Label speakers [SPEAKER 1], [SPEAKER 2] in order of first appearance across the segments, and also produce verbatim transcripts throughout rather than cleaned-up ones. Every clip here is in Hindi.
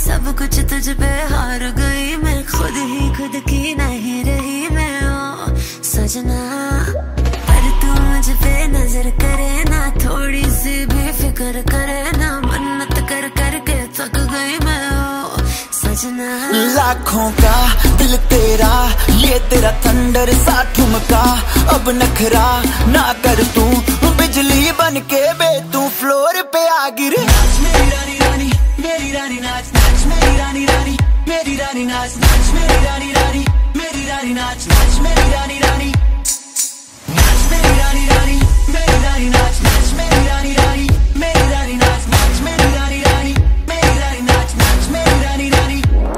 [SPEAKER 1] सब कुछ तुझ पे हार गई मैं, खुद ही खुद की नहीं रही मैं ओ सजना। पर तू मुझ पे नजर करे ना, थोड़ी सी भी फिक्र करे ना, मन्नत कर कर के थक गई मैं ओ सजना।
[SPEAKER 2] लाखों का दिल तेरा, ये तेरा थंडर सा ठुमका, अब नखरा ना कर तू, बिजली बन के बे तू फ्लोर पे आ गिरे।
[SPEAKER 3] मेरी रानी रानी मेरी रानी नाच नाच, मेरी रानी रानी मेरी रानी नाच नाच, मेरी रानी रानी मेरी रानी नाच नाच, मेरी रानी रानी नाच, मेरी रानी रानी मेरी रानी नाच नाच, मेरी रानी रानी मेरी रानी नाच नाच, मेरी रानी रानी मेरी रानी नाच नाच, मेरी रानी रानी।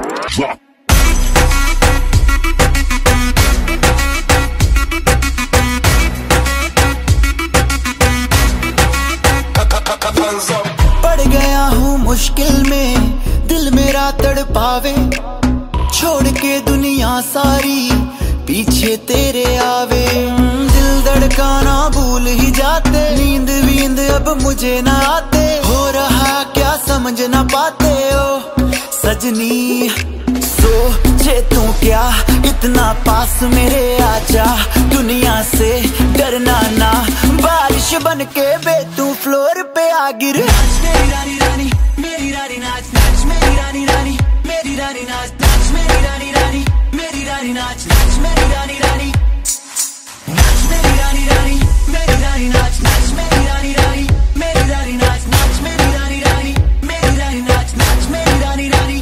[SPEAKER 2] पड़ गया हूँ मुश्किल में, दिल मेरा तड़पावे, छोड़ के दुनिया सारी पीछे तेरे आवे। दिल धड़काना भूल ही जाते, नींद वींद अब मुझे ना आते, हो रहा क्या समझ ना पाते ओ सजनी। सोचे तू क्या इतना पास मेरे आजा, दुनिया से डरना ना, बारिश बन के बे तू फ्लोर पे आ गिर।
[SPEAKER 3] मेरी रानी रानी मेरी रानी नाच नाच, मेरी रानी रानी मेरी रानी नाच नाच, मेरी रानी रानी मेरी रानी नाच नाच, मेरी रानी रानी नाच, मेरी रानी रानी मेरी रानी नाच नाच, मेरी रानी रानी मेरी रानी नाच नाच, मेरी रानी रानी मेरी रानी नाच नाच, मेरी रानी रानी।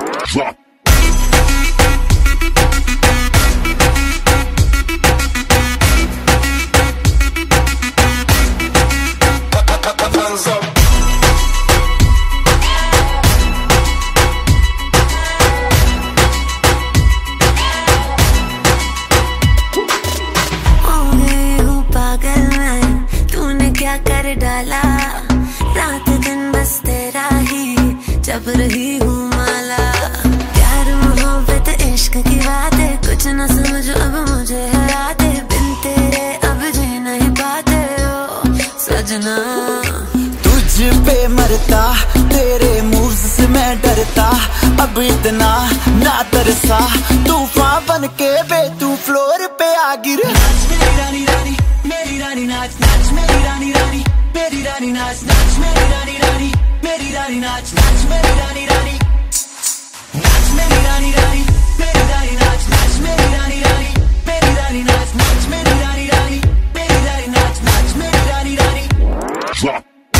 [SPEAKER 1] कर डाला रात दिन बस तेरा ही जब रही हूँ माला, प्यार मोहब्बत इश्क की बातें कुछ न समझ अब मुझे हराते, बिन तेरे अब जी नहीं पाते ओ सजना।
[SPEAKER 2] तुझ पे मरता तेरे मूव्स से मैं डरता, अब इतना ना तरसा, तूफान बन के बे तू फ्लोर पे आ गिर।
[SPEAKER 3] मेरी रानी रानी मेरी रानी नाच नाच, मेरी रानी रानी मेरी रानी नाच नाच, मेरी रानी रानी मेरी रानी नाच नाच, मेरी रानी रानी नाच, मेरी रानी रानी मेरी रानी नाच नाच, मेरी रानी रानी मेरी रानी नाच नाच, मेरी रानी रानी मेरी रानी नाच नाच, मेरी रानी रानी।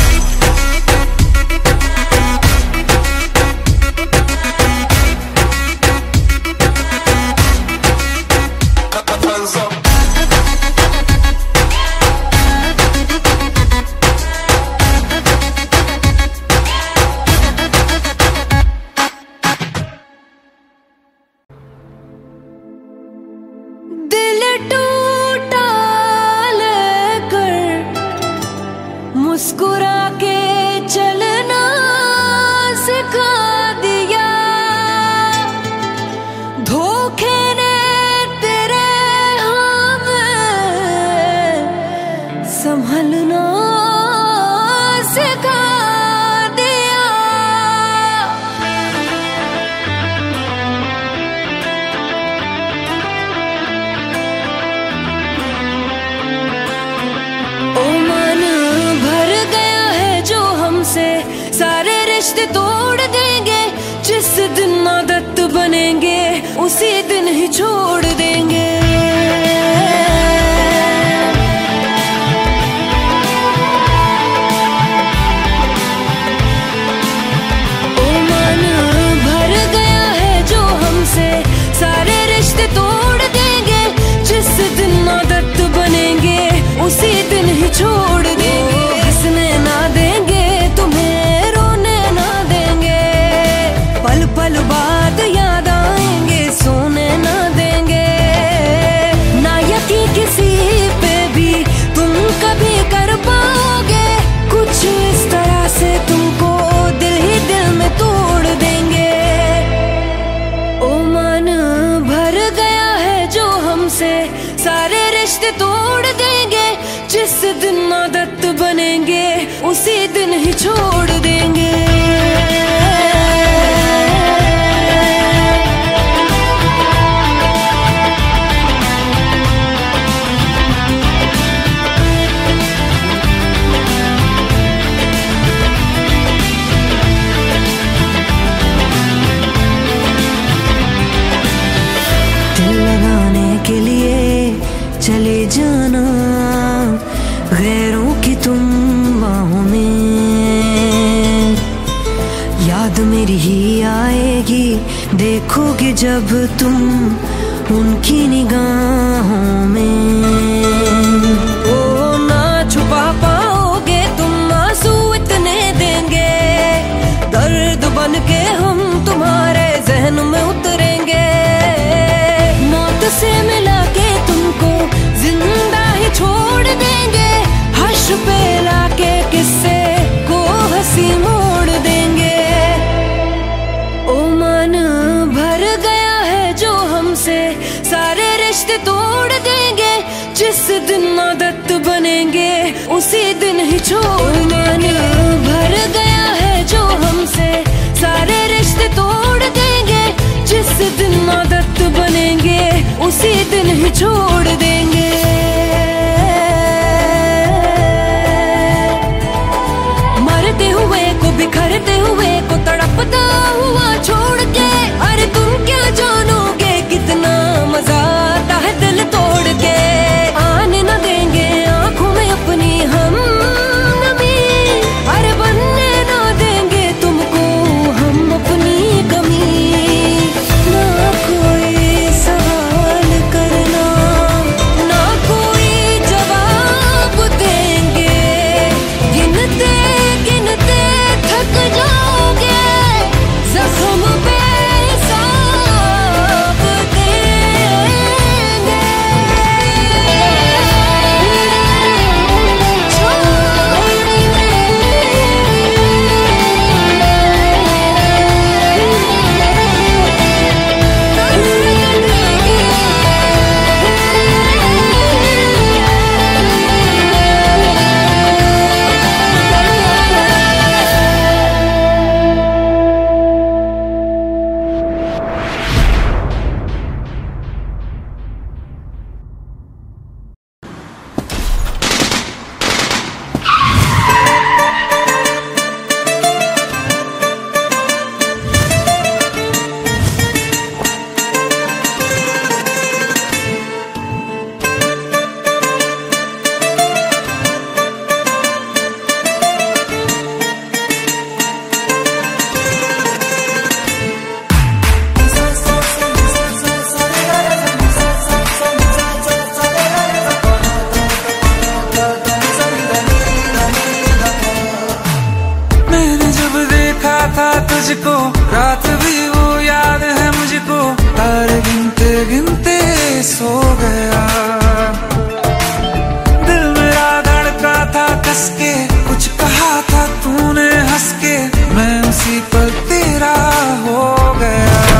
[SPEAKER 1] मुस्कुरा के चलना सिखा दिया, धोखे ने तेरे हम संभलना सिखा दिया। ओ मन भर गया है जो हमसे, सारे रिश्ते तोड़ देंगे, जिस दिन आदत बनेंगे उसी दिन ही छोड़ देंगे। ओ मन भर गया है जो हमसे, सारे रिश्ते तोड़ देंगे, जिस दिन आदत बनेंगे उसी दिन ही छोड़ देंगे। हंसने ना देंगे तुम्हें, रोने ना देंगे, पल पल बाद याद आएंगे, सोने ना देंगे। ना यकीन किसी पे भी तुम कभी कर पाओगे, कुछ इस तरह से तुमको दिल ही दिल में तोड़ देंगे। ओ मन भर गया है जो हमसे, सारे रिश्ते तोड़ देंगे, जिस दिन आदत बनेंगे उसी दिन ही छोड़ देंगे। देखोगे जब तुम उनकी निगाहों में, ओ ना छुपा पाओगे तुम, आंसू इतने देंगे, दर्द बन के हम तुम्हारे जहन में उतरेंगे। मौत से मिला के तुमको जिंदा ही छोड़ देंगे, हर्ष पे लाके किस्से को हंसी मोड़ देंगे। ओ मन भर गया है जो हमसे, सारे रिश्ते तोड़ देंगे, जिस दिन आदत बनेंगे उसी दिन ही छोड़। मन भर गया है जो हमसे, सारे रिश्ते तोड़ देंगे, जिस दिन आदत बनेंगे उसी दिन ही छोड़ देंगे। मरते हुए को बिखरते हुए को तड़पता हुआ छोड़ के, अरे तुम क्या जानोगे कितना मजा आता है दिल तोड़ के। आने न देंगे आंखों में अपनी हम नमी, अरे बनने न देंगे तुमको हम अपनी कमी। ना कोई सवाल करना, ना कोई जवाब देंगे, गिनते गिनते थक जाओगे, जख्म पे हिसाब देंगे।
[SPEAKER 4] तुझको रात भी वो याद है मुझको, तारे गिनते गिनते सो गया। दिल मेरा धड़का था कस के, कुछ कहा था तूने हंस के, मैं उसी पल तेरा हो गया।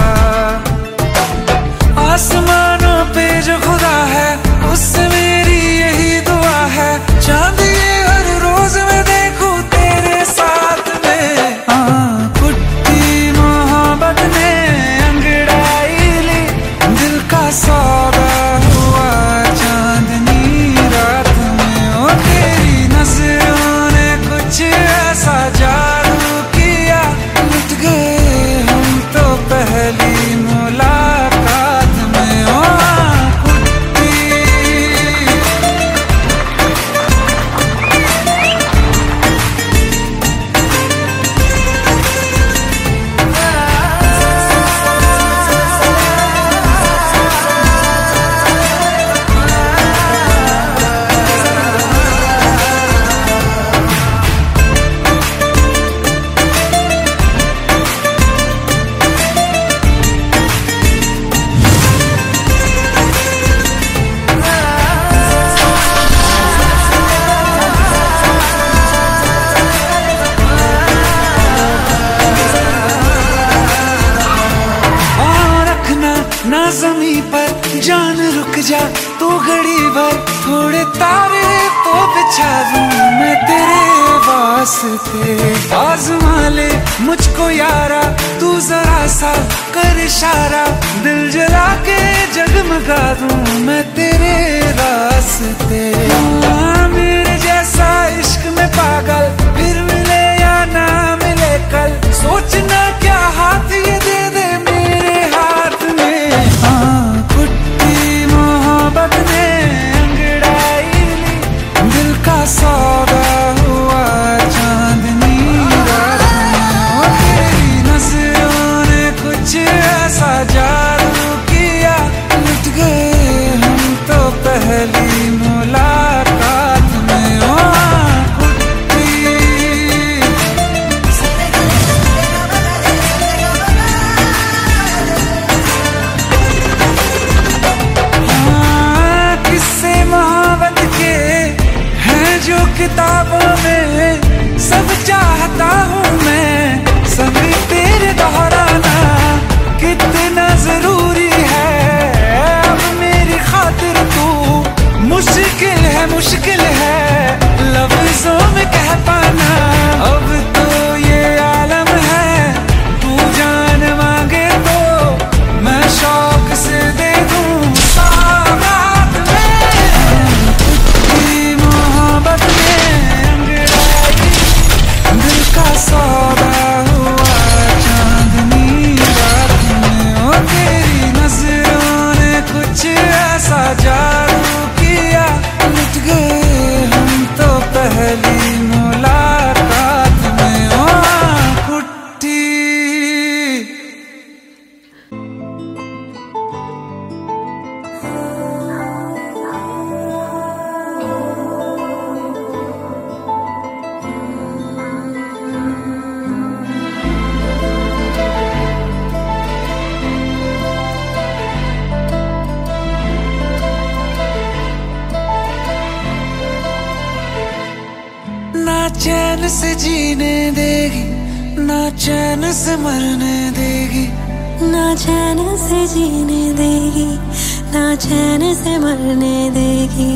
[SPEAKER 4] आसमानों पे जो खुदा है उससे मेरी यही दुआ है, चांद ये हर रोज मैं देखूं तेरे साथ में। हाँ कुट्टी मोहब्बत ने अंगड़ाई ली, दिल का सौदा हुआ चांदनी रात में। ओ तेरी नजरों ने कुछ ऐसा जादू किया, लुट गए हम तो पहली मुलाकात में। ओ ना ज़मीं पर जान रुक जा तू घड़ी भर, थोड़े तारे तो बिछा दूं मैं तेरे वास्ते। आज़मा ले मुझको यारा तू जरा सा कर इशारा, दिल जला के जगमगा दूं मैं तेरे रास्ते। मेरे जैसा इश्क में पागल फिर मिले या ना मिले कल, सोचना क्या हाथ ये दे दे मेरे हाथ में। हाँ कुट्टी मोहब्बत ने अंगड़ाई ली, दिल का सौदा हुआ चांदनी रात में। तेरी नजरों ने कुछ ऐसा किताबों में सब चाहता हूँ मैं, सभी तेरे दोहराना कितना जरूरी है। अब मेरी खातिर तू मुश्किल है, मुश्किल है लफ्जों में कह पाना। अब तो ये आलम है, तू जान मांगे तो मैं शौक से दे दूं सौगात में। तेरी मोहब्बत में अंगड़ाई दिल का सौदा हुआ चांदनी रात में। ओ तेरी नजरों ने कुछ ऐसा जादू किया, लुट गए हम तो पहली मुलाकात में। ओ कुट्टी ना चैन से जीने देगी, ना चैन से मरने देगी,
[SPEAKER 1] ना चैन से जीने देगी, ना चैन से मरने देगी।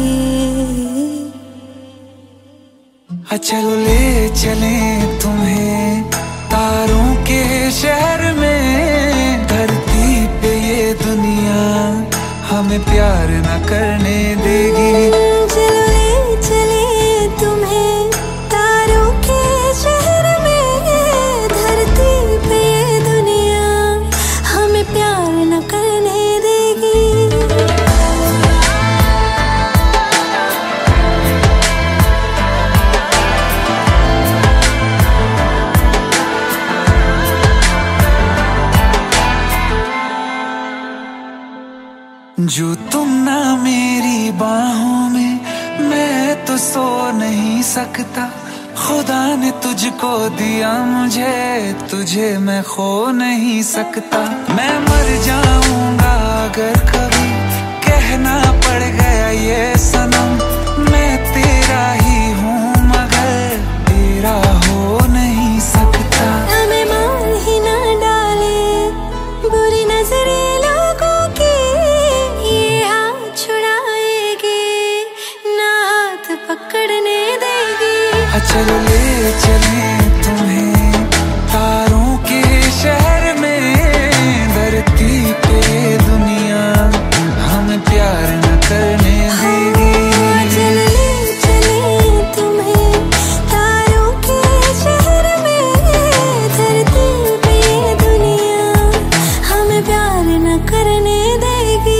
[SPEAKER 4] चलो ले चले तुम्हें तारों के शहर में। धरती पे ये दुनिया हमें प्यार न करने देगी।
[SPEAKER 1] चलो ले चले तुम्हें तारों के शहर में। धरती पे ये दुनिया हमें प्यार न करने देगी।
[SPEAKER 4] जो तुम ना मेरी बाहों में, मैं तो सो नहीं सकता। खुदा ने तुझको दिया मुझे, तुझे मैं खो नहीं सकता। मैं मर जाऊंगा अगर कभी कहना पड़ गया ये सनम। मैं तेरा ही हूँ मगर तेरा हो नहीं सकता।
[SPEAKER 1] हमें मार ही ना डाले बुरी नजरे लोगों की, ये हाथ छुड़ाएगी ना हाथ पकड़ने देगी।
[SPEAKER 4] चलो ले चले तुम्हें तारों के शहर में। धरती पे दुनिया हमें प्यार न करने देगी।
[SPEAKER 1] चलो ले चले तुम्हें तारों के शहर में। धरती पे दुनिया हमें प्यार न करने देगी।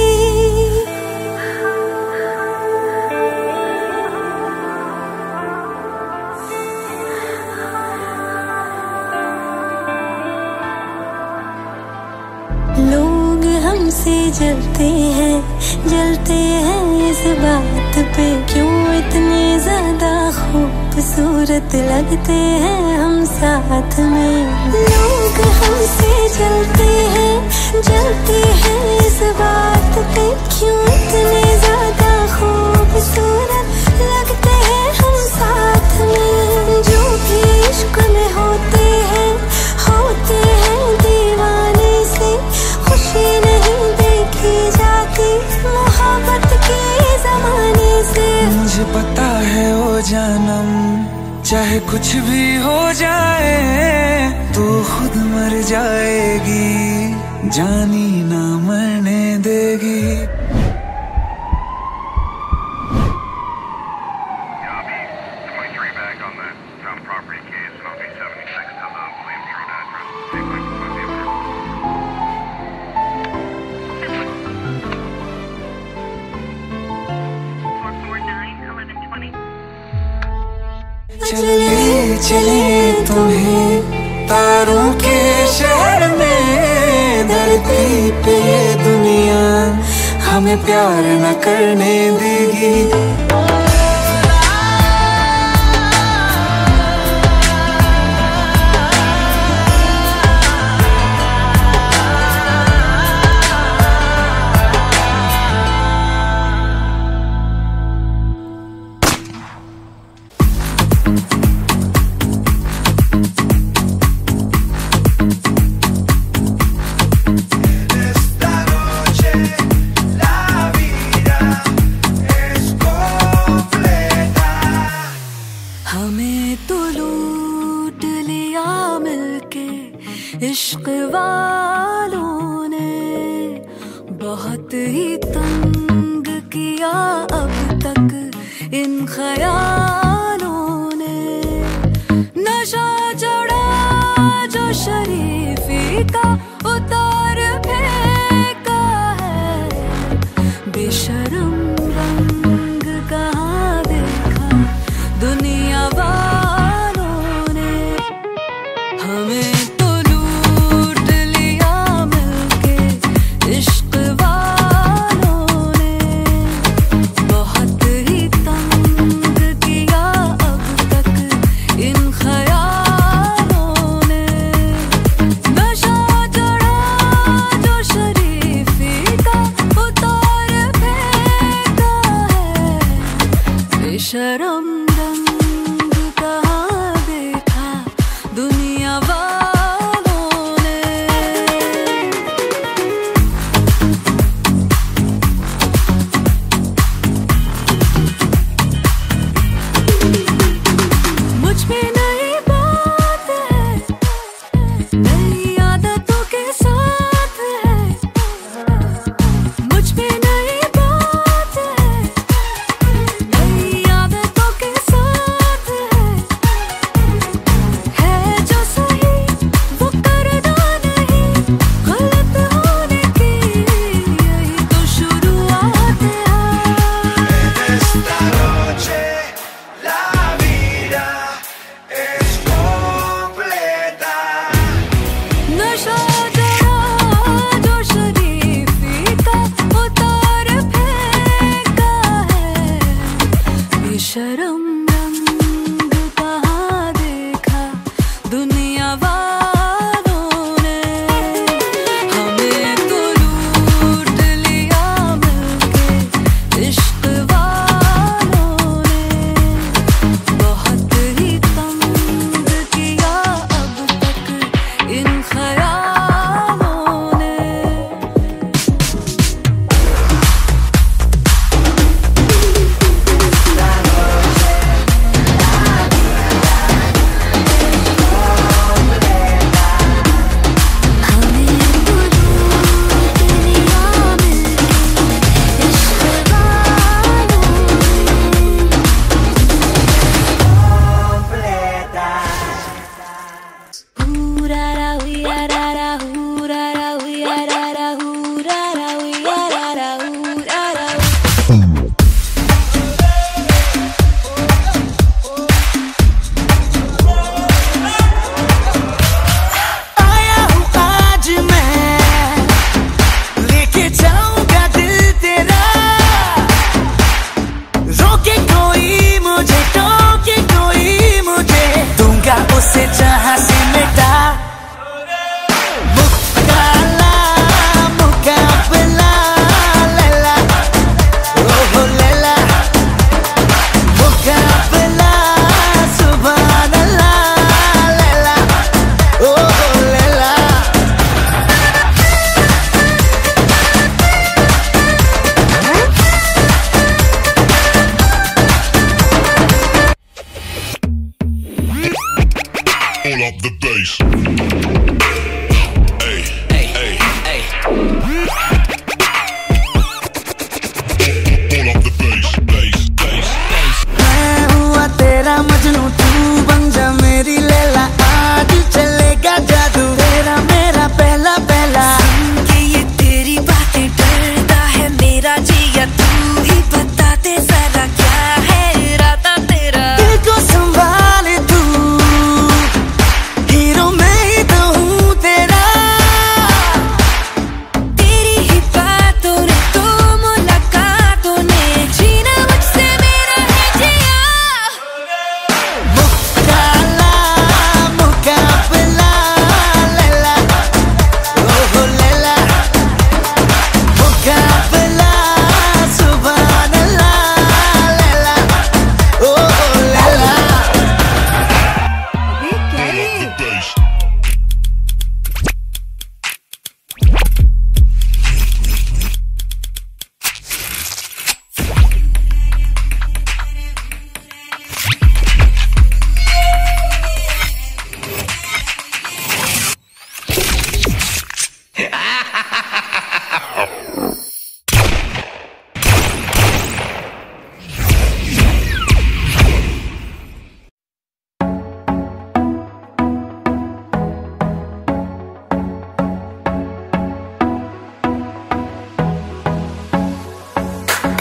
[SPEAKER 1] लोग हमसे जलते हैं, जलते हैं इस बात पे, क्यों इतने ज्यादा खूबसूरत लगते हैं हम साथ में। लोग हमसे जलते हैं, जलते हैं इस बात पे, क्यों इतने ज्यादा खूबसूरत लगते हैं हम साथ में। जो भी इश्क में होते हैं, होते हैं दीवाने से। खुशी नहीं देखी जाती मोहब्बत के जमाने से।
[SPEAKER 4] मुझे पता है ओ जानम, चाहे कुछ भी हो जाए तू खुद मर जाएगी, जानी ना मरने देगी। चले चले तुम्हें तारों के शहर में। धरती पे ये दुनिया हमें प्यार न करने देगी।
[SPEAKER 1] बहुत ही तंग किया अब तक इन ख्यालों ने, नशा चढ़ा जो शरीफी का उतार फेंका है, बेशरम रंग कहाँ देखा दुनिया वालों ने, हमें तो लूट लिया मिलके इश्क वालों ने, बहुत ही तंग किया अब तक इन ख्यालों ने, नशा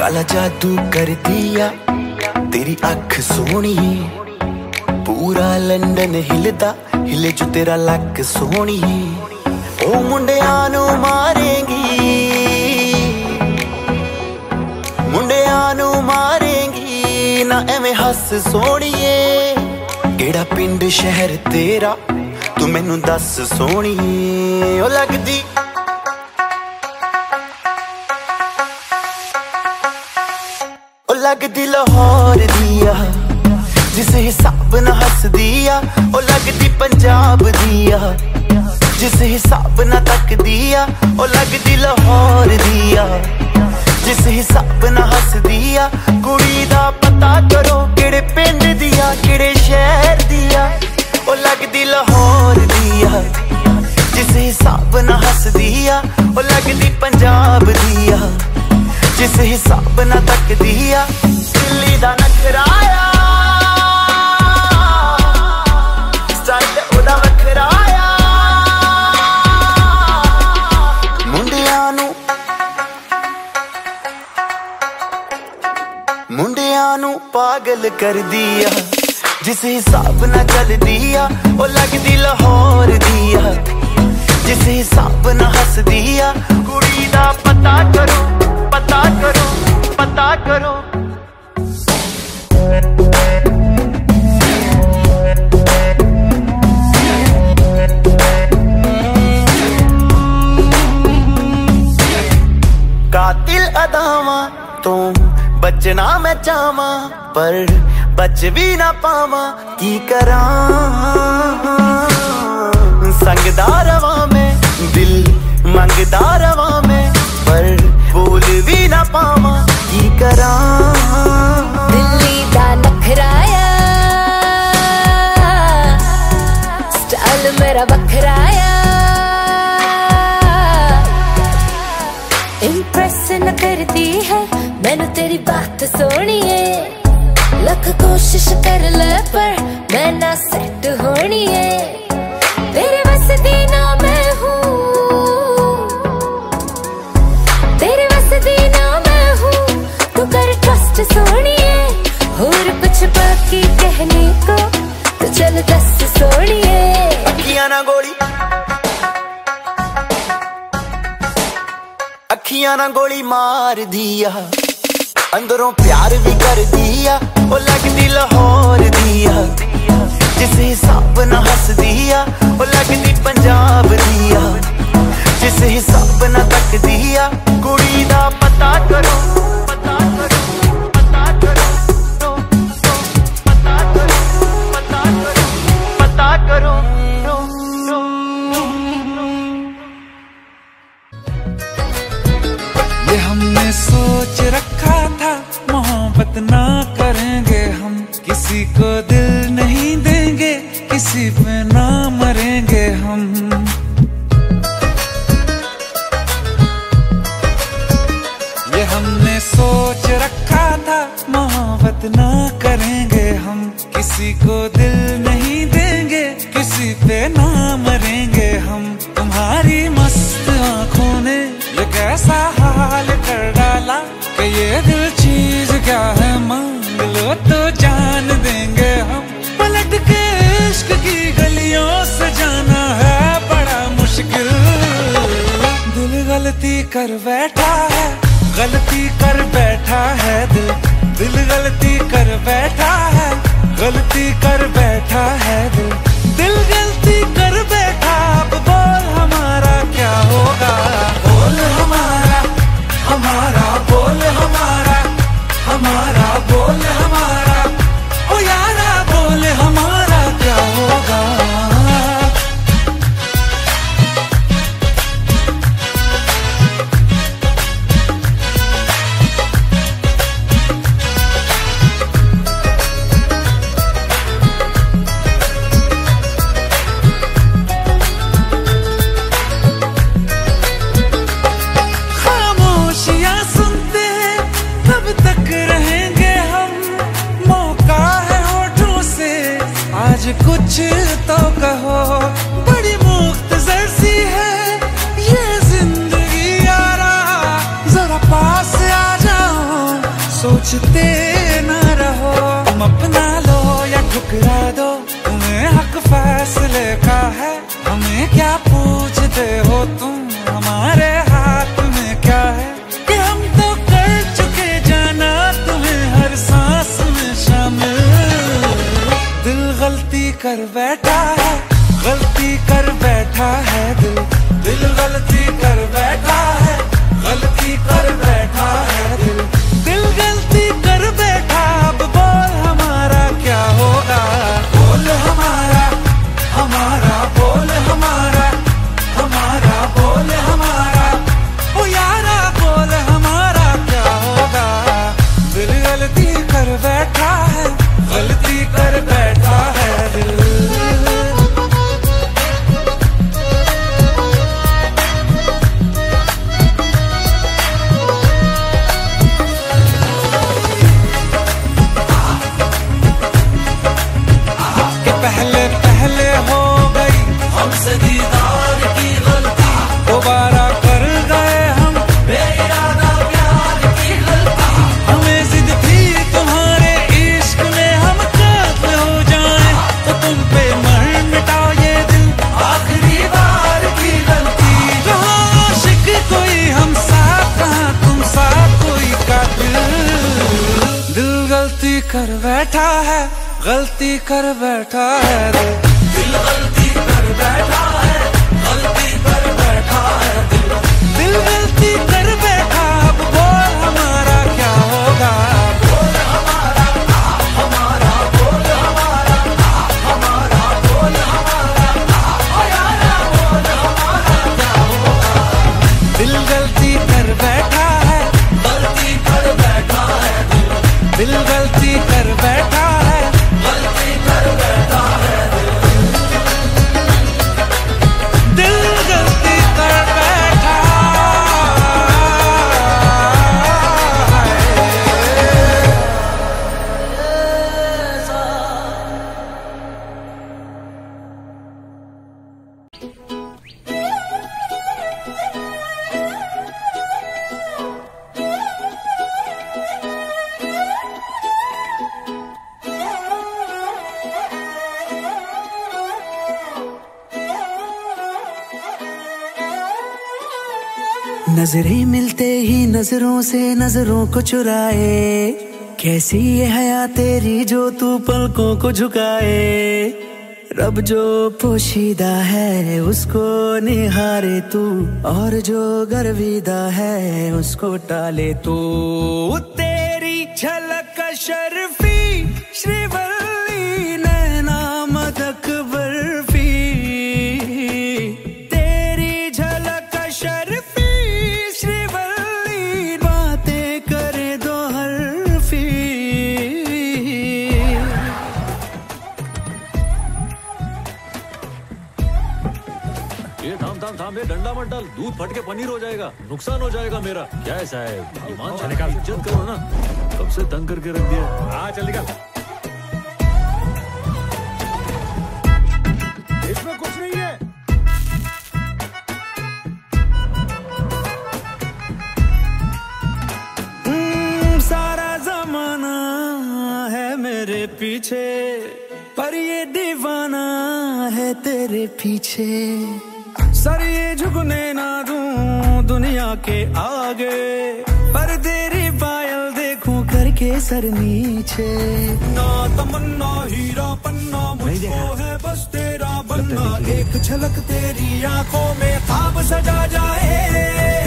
[SPEAKER 2] काला जादू कर दिया तेरी अख सोनी, पूरा लंडन हिलदा हिले जो तेरा लक सोनी। ओ मुंडियां नू मारेंगी, मुंडियां नू मारेंगी ना एवें हस सोनिए। केड़ा पिंड शहर तेरा तू मैनू दस सोनिए। ओ लगदी लगदी लाहौर दिया जिस हिसाब न हस दिया, ओ लगदी पंजाब दिया जिस हिसाब न तक दिया, ओ लगदी लाहौर दिया जिस हिसाब न हस दिया। कुड़ी दा पता करो केड़े पिंड दिया केड़े शहर दिया, ओ लगदी लाहौर दिया जिस हिसाब न हस दिया, ओ लगदी पंजाब दिया जिस हिसाब न तक दिया। दिल्ली दा नखराया स्टाइल ओदा वखराया। मुंडियां नू मुंडियां नू पागल कर दिया जिस हिसाब न चल दिया, ओ लगदी लाहौर दिया जिस हिसाब न हस दिया। कुड़ी दा पता करो पता करो पता करो। कातिल अदावां तो बचना मैं चाहवां, पर बच भी ना पावां की करां। संगदा रवां मैं दिल मंगदा रवां मैं, पर बोल भी ना पावां की करां।
[SPEAKER 1] दिल्ली दा नखराया स्टाइल मेरा बखराया। इम्प्रेस न करती है मैनू तेरी बात सोनिए, लख कोशिश कर ले पर मैं ना सेट होनी है। तेरे बस दी ना मैं हूँ, तेरे बस दी ना मैं हूँ, तू कर ट्रस्ट सोनिए। और कुछ बाकी कहने को तो चल दस सोनिए।
[SPEAKER 2] अखियां ना गोली अखियां ना गोली मार दिया, अंदरों प्यार भी कर दिया, ओ लगदी लाहौर दिया जिस हिसाब न हस दिया, ओ लगदी पंजाब दिया जिस हिसाब न तक दिया। कुड़ी दा पता करो पता करो पता करो पता करो पता करो पता करो।
[SPEAKER 4] ये हमने सोच रखा था मोहब्बत ना करेंगे हम, किसी को दिल नहीं देंगे किसी पे ना मरेंगे हम। ये हमने सोच रखा था मोहब्बत ना करेंगे हम, किसी को दिल नहीं देंगे किसी पे ना मरेंगे हम। तुम्हारी मस्त आंखों ने ये कैसा हाल कर डाला कि ये दिल चीज क्या है मांग लो तो जान देंगे हम। पलट के इश्क की गलियों से जाना है बड़ा मुश्किल, दिल गलती कर बैठा है गलती कर बैठा है दिल, दिल गलती कर बैठा है गलती कर बैठा है दिल, दिल गलती कर बैठा। अब बोल हमारा क्या होगा, बोल हमारा हमारा बोल हमारा हमारा बोल हमारा, ओ यारा बोल हमारा क्या होगा। खामोशियां सोचते ना रहो, तुम अपना लो या ठुकरा दो, तुम्हें हक फैसले का है, हमें क्या पूछते हो तुम, हमारे हाथ में क्या है कि हम तो कर चुके जाना तुम्हें हर सांस में शामिल। दिल गलती कर बैठा है, गलती कर बैठा है दिल, दिल गलती कर बैठा है, गलती कर बैठा है दिल, दिल गलती कर बैठा। अब बोल हमारा क्या होगा, बोल हमारा, हमारा बोल हमारा, हमारा बोल हमारा, ओ यारा बोल हमारा क्या होगा। दिल गलती कर बैठा है, गलती कर बैठा है दिल। पहले पहले हो गई हमसे दीदार की गलती, दोबारा कर गए हम बेइरादा प्यार की गलती। हमें जिद थी तुम्हारे इश्क में हम कब हो जाएं, तो तुम पे मर मिटाओ ये दिल, आखिरी बार की गलती। कहाँ आशिक कोई हम साथ, कहाँ तुम साथ कोई कातिल। दिल गलती कर बैठा है, गलती कर बैठा है दिल, दिल गलती कर बैठा है, गलती कर बैठा है दिल, दिल गलती कर बैठा। अब बोल हमारा क्या होगा, बोल हमारा, हमारा बोल हमारा, हमारा बोल हमारा, ओ यारा बोल हमारा क्या होगा। दिल गलती कर बैठा है, गलती कर बैठा है दिल, दिल गलती कर बैठा है, गलती कर बैठा है दिल, दिल गलती कर बैठा
[SPEAKER 2] नजरें मिलते ही नजरों से नजरों को चुराए, कैसी ये हया तेरी जो तू पलकों को झुकाए। रब जो पोशीदा है उसको निहारे तू, और जो गर्विदा है उसको टाले तू। तेरी झलक शर्फी श्रीवल्ली नैना मदक बर्फी, तेरी झलक शर्फी श्रीवल्ली बातें करे दो हरफी।
[SPEAKER 5] ये थाम थाम थाम, ये डंडा मत डाल, दूध फट के पनीर हो जाएगा, नुकसान हो जाएगा मेरा। क्या है साहब, ईमान से निकाल, इज्जत करो ना, कब से तंग करके रख दिया। हाँ चल निकाल, इसमें कुछ नहीं है।
[SPEAKER 2] सारा जमाना है मेरे पीछे, पर ये दीवाना है तेरे पीछे। सर ये झुकने ना दूं दुनिया के आगे, पर तेरी पायल देखूं करके सर नीचे। ना तमन्ना हीरा पन्ना मुझको है बस तेरा बनना, एक झलक तेरी आंखों में ख्वाब सजा जाए।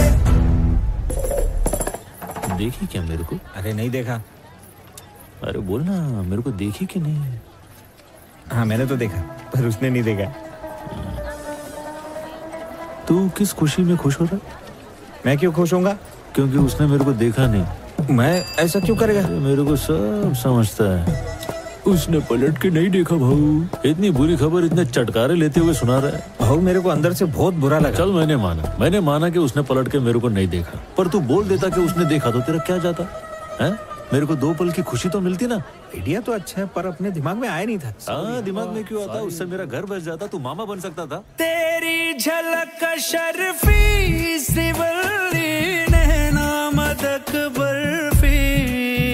[SPEAKER 5] देखी क्या मेरे को?
[SPEAKER 6] अरे नहीं देखा।
[SPEAKER 5] अरे बोलना मेरे को देखी कि नहीं?
[SPEAKER 6] हाँ मैंने तो देखा, पर उसने नहीं देखा।
[SPEAKER 5] तू किस खुशी में खुश हो रहा?
[SPEAKER 6] मैं क्यों खुश होऊंगा?
[SPEAKER 5] क्योंकि उसने मेरे को देखा नहीं।
[SPEAKER 6] मैं ऐसा क्यों करेगा?
[SPEAKER 5] मेरे को सब समझता है। उसने पलट के नहीं देखा भाऊ, इतनी बुरी खबर इतने चटकारे लेते हुए सुना रहा है।
[SPEAKER 6] भाऊ मेरे को अंदर से बहुत बुरा लगा।
[SPEAKER 5] चल मैंने माना, मैंने माना कि उसने पलट के मेरे को नहीं देखा, पर तू बोल देता कि उसने देखा तो तेरा क्या जाता है? मेरे को दो पल की खुशी तो मिलती ना।
[SPEAKER 6] आइडिया तो अच्छा है, पर अपने दिमाग में आया नहीं था।
[SPEAKER 5] हाँ दिमाग में क्यों आता? उससे मेरा घर बस जाता, तू मामा बन सकता था।
[SPEAKER 2] तेरी झलक शर्फी सिवली नैना मदक बर्फी,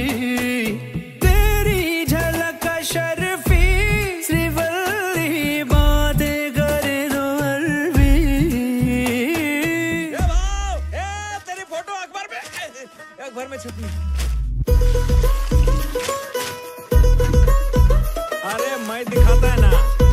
[SPEAKER 6] एक भर में चटनी। अरे मैं दिखाता है ना।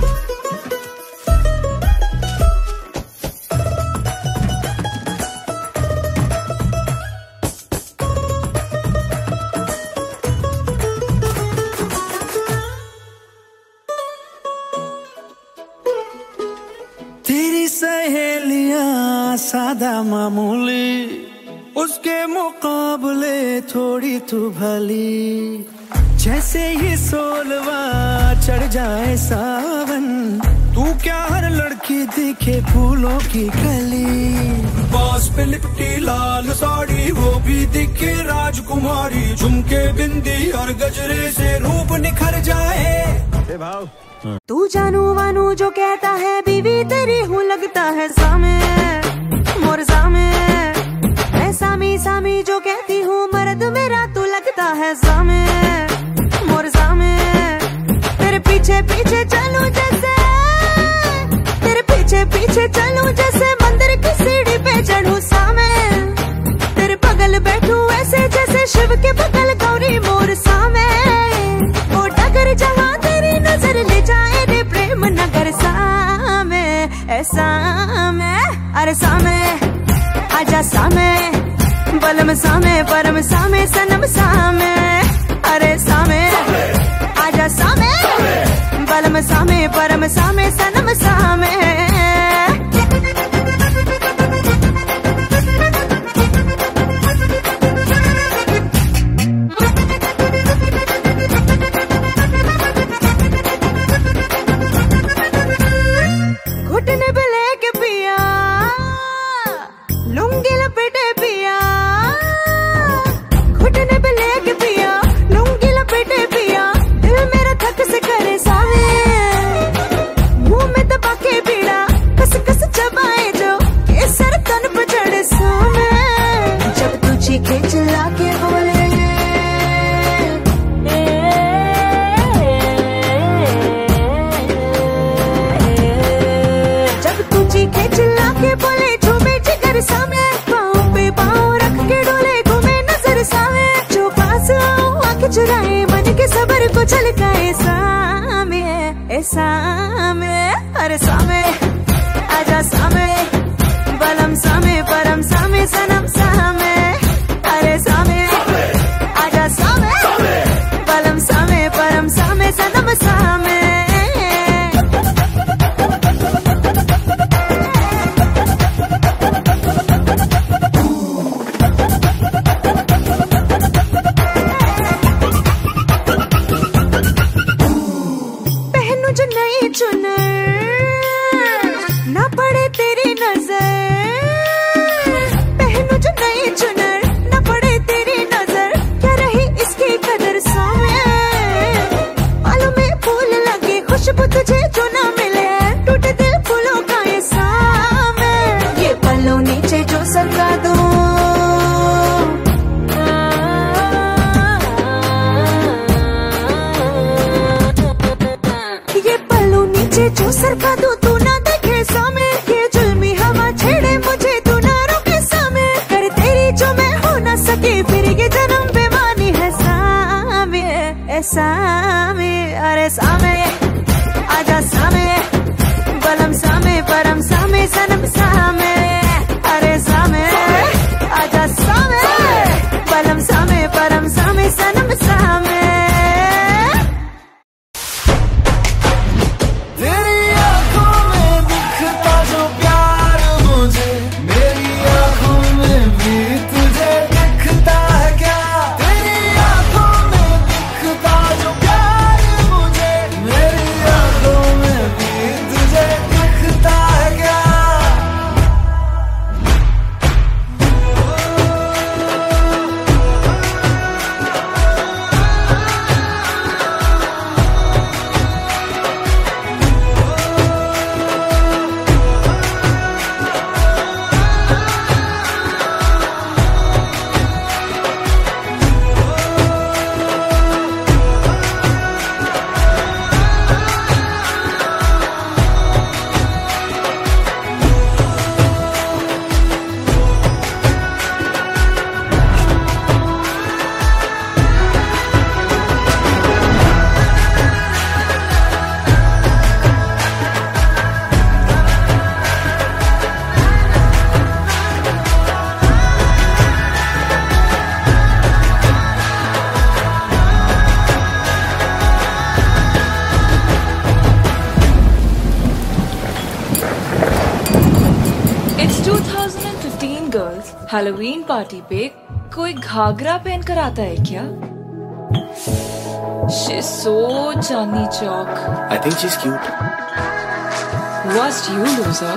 [SPEAKER 4] तेरी सहेलियां सादा मामूली, उसके मुकाबले थोड़ी तू भली। जैसे ही सोलवा चढ़ जाए सावन, तू क्या हर लड़की दिखे फूलों की कली। बास पे लिपटी लाल साड़ी, वो भी दिखे राजकुमारी। झुमके बिंदी और गजरे से रूप निखर जाए।
[SPEAKER 6] ए भाव
[SPEAKER 1] तू जानू वानू जो कहता है, बीवी तेरी हूँ लगता है सामे मोर सामे। मैं सामी सामी जो कहती हूँ, मर्द मेरा तू लगता है सामे मोर सामे। तेरे पीछे पीछे चलूं जैसे, तेरे पीछे पीछे चलूं जैसे मंदिर की सीढ़ी पे चढ़ूं सामे। तेरे बगल बैठूं ऐसे जैसे शिव के बगल गौरी मोर सामे। वो डगर जहाँ तेरी नजर ले जाए रे प्रेम नगर सामे। ऐसा में अरे सामे आजा सामे, बलम सामे परम सामे सनम सामे। अरे सामे आजा सामे, बलम सामे परम सामे सनम सामे। घुटने पे लेके पिया, लुंगी लपेटे पिया। घुटने पे लेके पिया, लुंगी लपेटे पिया। दिल मेरा थक से करे सावे, मुंह में दबा के पीड़ा। कस कस चबाए जो केसर तन पे चढ़े सामे। जब तू चीखे चिल्ला के बोले, चीखे चिल्ला के बोले झूमे जिगर सामे। पाँव पे पाँव रख के डोले घूमे नजर सामे। जो पास आओ आँख चुराए, मन के सबर को छलकाए सामे। ए सामे अरे सामे आजा सामे, बलम सामे परम सामे सनम सामे। अरे सामे आजा सामे, बलम सामे परम सामे सनम सामे। ना पड़े तेरी नजर, पहनू जो नई चुनर। ना पड़े तेरी नजर, क्या रही इसकी कदर सामे। बालों में फूल लगे, खुशबू तुझे जो ना मिले। टूटे दिल फूलों का ये सामे। ये पल्लों नीचे जो सरका दो, ये पल्लों नीचे जो सरका दो। तू ना देखे सामे, ये जुल्मी हवा छेड़े मुझे। तू ना रोके सामे, कर तेरी जो मैं हो ना सके। फिर ये जन्म बेमानी है सामे। ए सामे अरे सामे आजा सामे, बलम सामे परम सामे सनम सामे। अरे सामे आजा सामे, बलम सामे परम सामे सनम सामे।
[SPEAKER 2] मेरी आंखों में दिखता जो प्यार मुझे,
[SPEAKER 1] हैलोवीन पार्टी पे कोई घाघरा पहन कर आता है क्या? She's so Chandni Chowk.
[SPEAKER 2] I think she's cute.
[SPEAKER 1] Worst you, loser.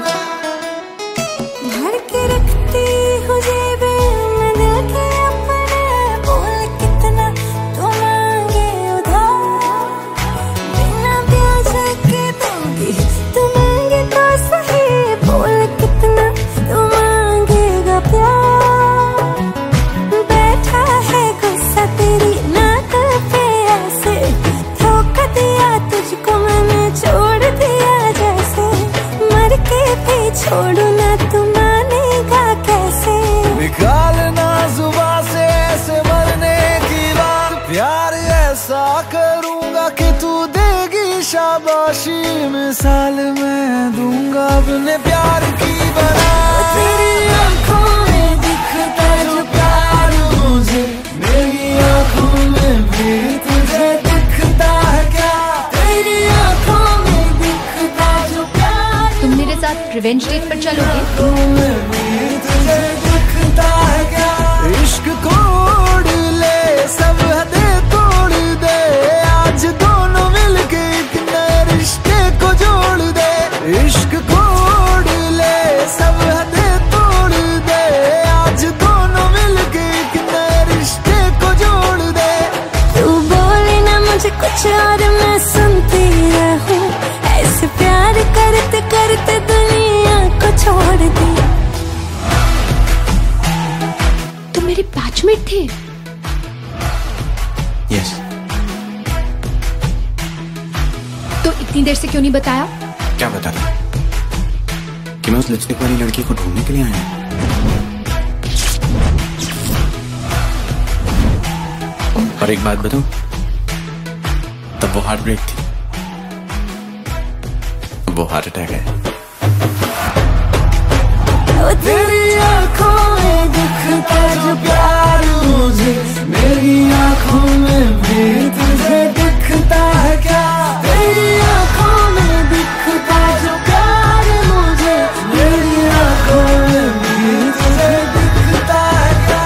[SPEAKER 7] भर के रखती हूँ जेबे में दिल के अपने, बोल कितना तू मांगे उधार, बिना ब्याज के दूंगी तू मांगे तो सही, बोल कितना तू मांगेगा प्यार। बैठा है गुस्सा तेरी नाक पे ऐसे, ठोक दिया तुझको मैंने छोड़ दिया जैसे, मर के भी छोड़ू ना तू मानेगा कैसे।
[SPEAKER 2] निकालना जुबान से ऐसे मरने की बात, प्यार ऐसा करूंगा कि तू देगी शाबाशी, मिसाल मैं दूंगा अपने प्यार की बना। तेरी आंखों में दिखता जो प्यार मुझे, मेरी आंखों में भी तुझे दिखता है क्या? तेरी आंखों में दिखता जो प्यार।
[SPEAKER 8] तुम मेरे साथ रिवेंज डेट पर चलोगे?
[SPEAKER 2] तुझे दिखता है क्या? इश्क कोड ले सब हदें तोड़ दे, आज दोनों मिलके एक नए रिश्ते को जोड़ दे। इश्क कोड ले सब हदें तोड़ दे, आज दोनों मिलके एक नए रिश्ते को जोड़ दे।
[SPEAKER 7] तू बोले ना मुझे कुछ और मैं सुनती रहूं, ऐसे प्यार करते करते दुनिया को छोड़ दी।
[SPEAKER 8] तुम मेरे बैचमेट थे?
[SPEAKER 2] यस।
[SPEAKER 8] तो इतनी देर से क्यों नहीं बताया?
[SPEAKER 2] क्या बता रहा कि मैं उस लिपस्टिक वाली लड़की को ढूंढने के लिए आया हूँ? और एक बात बताऊं, तब वो हार्ट ब्रेक थी, वो हार्ट अटैक है। तेरी आंखों में दिखता जो प्यार मुझे, मेरी आंखों में भी तुझे दिखता है क्या? तेरी आंखों में दिखता जो प्यार मुझे, मेरी आंखों में भी तुझे दिखता है क्या?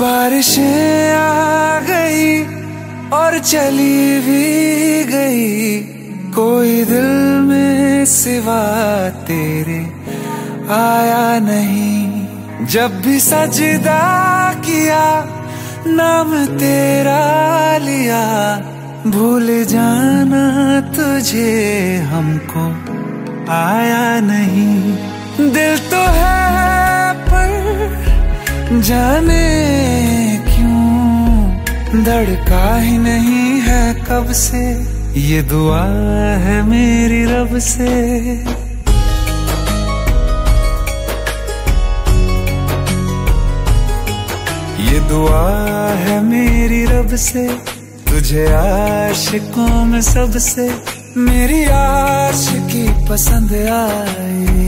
[SPEAKER 4] बारिशें आ गई और चली भी गई, कोई दिल में सिवा तेरे आया नहीं। जब भी सजदा किया नाम तेरा लिया, भूल जाना तुझे हमको आया नहीं। दिल तो है पर जाने क्यों धड़का ही नहीं है कब से, ये दुआ है मेरी रब से। ये दुआ है मेरी रब से, तुझे आशिकों में सबसे मेरी आशिकी पसंद आए,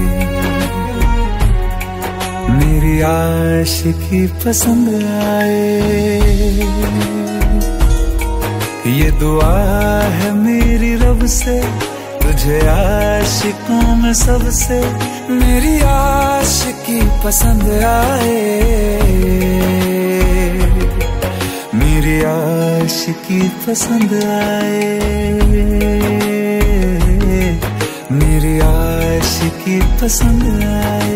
[SPEAKER 4] मेरी आशिकी पसंद आए। ये दुआ है मेरी रब से, तुझे आशिकों में सबसे मेरी आशिकी पसंद आए, मेरी आशिकी पसंद आए, मेरी आशिकी पसंद आए।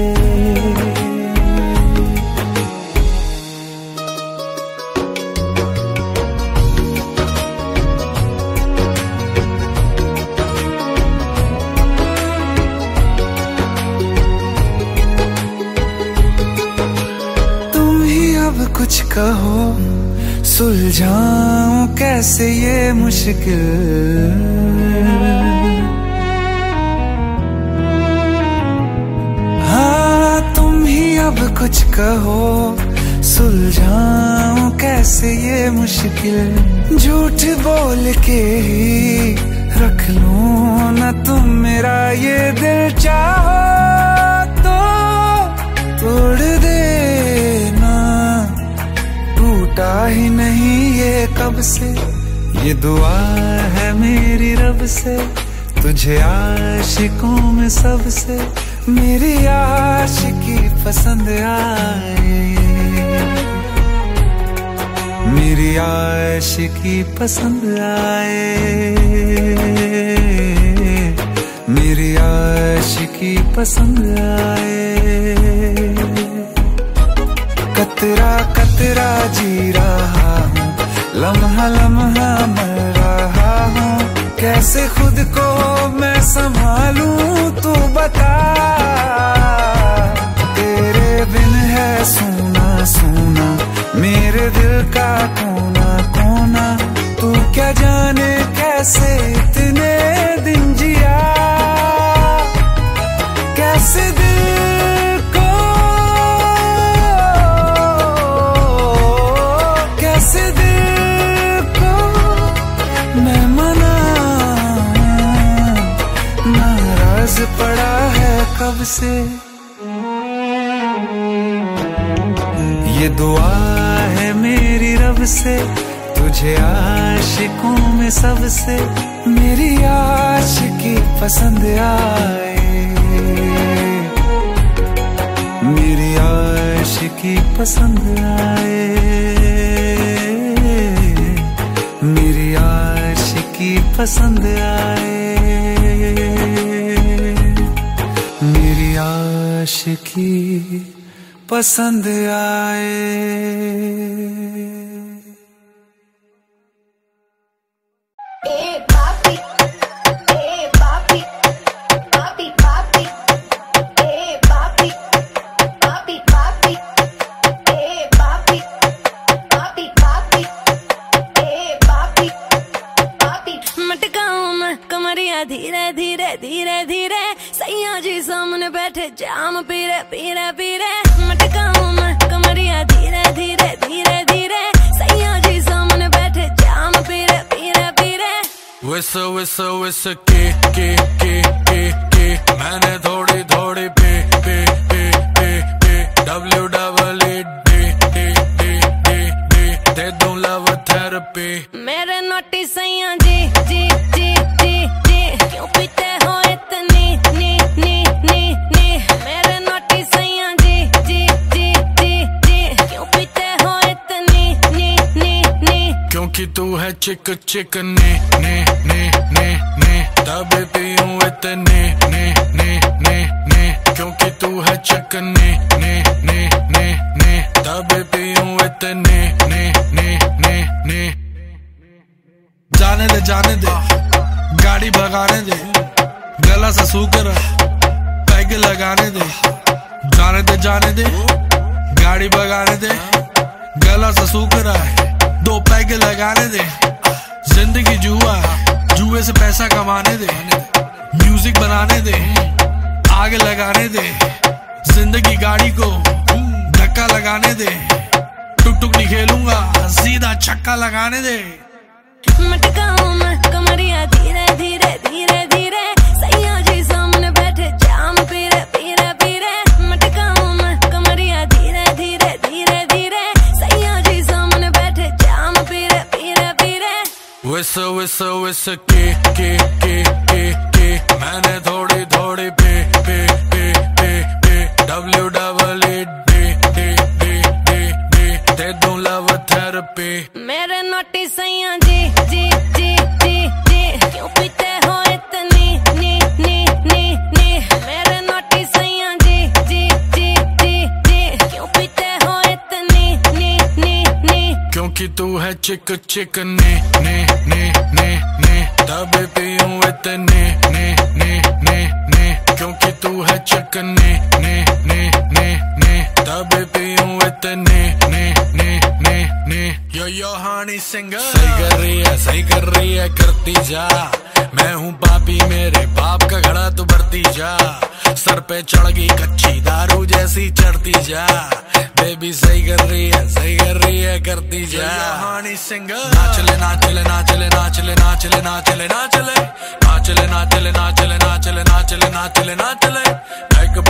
[SPEAKER 4] कुछ कहो सुलझाऊं कैसे ये मुश्किल, हाँ तुम ही अब कुछ कहो सुलझाऊं कैसे ये मुश्किल। झूठ बोल के ही रख लूं ना तुम मेरा ये दिल, चाहो तो तोड़ देना, टूटा ही नहीं ये कब से। ये दुआ है मेरी रब से, तुझे आशिकों में सबसे मेरी आशिकी पसंद आए, मेरी आशिकी पसंद आए, मेरी आशिकी पसंद आए। कतरा कतरा जी रहा हूँ, लम्हा लम्हा मर रहा हूँ, कैसे खुद को मैं संभालूं तू बता। तेरे बिन है सूना सूना मेरे दिल का कोना कोना, तू क्या जाने कैसे इतने दिन जिया, कैसे दिल पड़ा है कब से। ये दुआ है मेरी रब से, तुझे आशिकों में सबसे मेरी आशिकी पसंद आए, मेरी आशिकी पसंद आए, मेरी आशिकी पसंद आए, मेरी आशिकी पसंद आए।
[SPEAKER 9] ए पापी ए पापी पापी पापी ए पापी पापी पापी ए पापी पापी पापी ए पापी पापी।
[SPEAKER 1] मटकाऊं मैं कमरिया धीरे धीरे धीरे धीरे, सैया जी सामने बैठे जाम पीरे पीरे पीरे। मटकाऊं मैं कमरिया धीरे धीरे धीरे धीरे, सैया जी सामने बैठे जाम पीरे पीरे पीरे।
[SPEAKER 10] विस विस विस के के के के के, मैंने थोड़ी थोड़ी पे पे पे पे पे, डब्ल्यू डबल ई डी डी डी डी डी, दे दूं लव थेरेपी।
[SPEAKER 1] मेरे नोटी सैया जी जी जी जी जी, क्यों पीते हो इतनी नी नी नी नी। मेरे नोटी सैया जी जी जी जी जी, क्यों पीते
[SPEAKER 10] है चिक चिक ने ने ने ने ने तब पीऊं इतने ने ने ने ने क्योंकि तू है चिक ने ने ने ने ने तब पीऊं इतने ने ने ने ने
[SPEAKER 11] जाने दे जाने दे गाड़ी भगाने दे गला सा सूकर पैग लगाने दे जाने दे जाने दे गाड़ी भगाने दे गला सा सूकर दो पैग लगाने दे जिंदगी जुआ जुए से पैसा कमाने दे म्यूजिक बनाने दे आग लगाने दे जिंदगी गाड़ी को धक्का लगाने दे टुक टुक नहीं खेलूंगा सीधा छक्का लगाने दे
[SPEAKER 7] मटकाऊं मैं कमरिया धीरे धीरे धीरे धीरे सैया जी सामने बैठे जाम पीरे पीरे पीरे मटकाऊं मैं कमरिया धीरे धीरे धीरे धीरे सैया जी सामने बैठे जाम पीरे पीरे पीरे
[SPEAKER 10] विस विस विस के के के के के मैंने थोड़ी थोड़ी पे पे पे पे पे डब्ल्यू डबल ए डे डे डे डे डे दे दूं लव थेरेपी
[SPEAKER 7] मेरे नोटी सैया जी जी जी जी जी क्यों पीते हो इतनी नी नी नी नी मेरे नोटी सैया जी जी जी जी जी क्यों पीते हो इतनी नी नी नी
[SPEAKER 10] क्योंकि तू है चिक चिक ने ने ने ने ने तब पीऊं इतने ने ने ने ने क्योंकि तू है चिक ने ने ने ने ने तब पीऊं इतने ने ने ने ने यो यो हानी सिंगर सही कर रही है सही कर रही है करती जा मैं हूँ पापी मेरे बाप का घड़ा तू भरती जा सर पे चढ़ गई कच्ची दारू जैसी चढ़ती जा बेबी सही कर रही है सही कर रही है करती जा हानी सिंगर नाचले नाचले नाचले नाचले नाचले नाचले नाचले नाचले नाचले नाचले नाचले नाचले नाचले नाचले